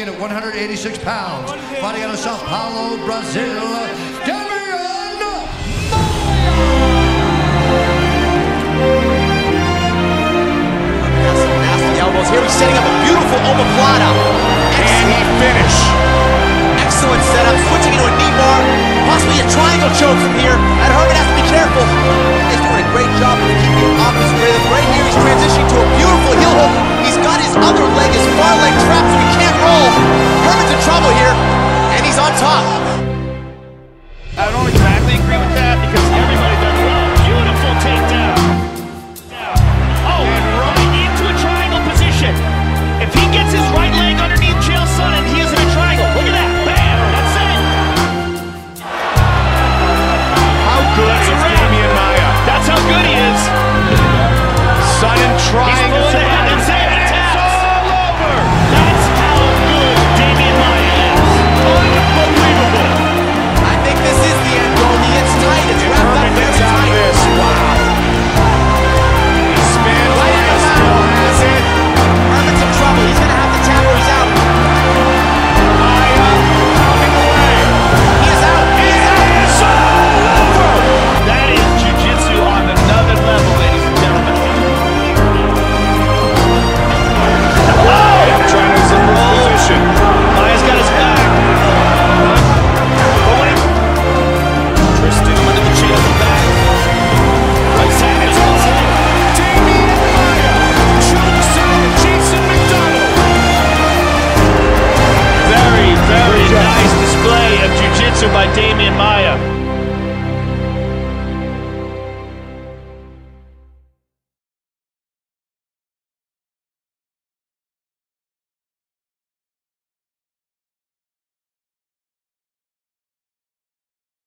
weighing at 186 pounds, fighting out of Sao Paulo, Brazil, Demian Maia! Elbows. Here he's setting up a beautiful omoplata. Can he finish? Excellent setup, switching into a knee bar, possibly a triangle choke from here, and Herman has to be careful. He's doing a great job of keeping opposite rhythm. Right here, he's transitioning to a beautiful heel hook. He's got his other leg, his far leg trapped, so he can't roll. Herman's in trouble here, and he's on top. I don't exactly agree with that because everybody does well. Beautiful takedown. Oh, and right into a triangle position. If he gets his right leg underneath Chael Sonnen, he is in a triangle. Look at that. Bam! That's it. How good is Demian Maia? That's how good he is. Sonnen trying to That's it. It's all over. That's how good Demian Maia is. Unbelievable. I think this is the end goal. It's tight. It's wrapped up very tight. Wow. Spin still has it. Herman's in trouble. He's going to have to tap or he's out. Maia coming away. He is out. He is out. It's all over. That is jiu-jitsu on another level, ladies and gentlemen. Trying to zip his position. Maia's got his back. But when he... Tristan under the chin of the back. Right side. It's all set. Demian Maia chokes out Jason McDonald. Very, very nice display of jiu-jitsu by Demian Maia.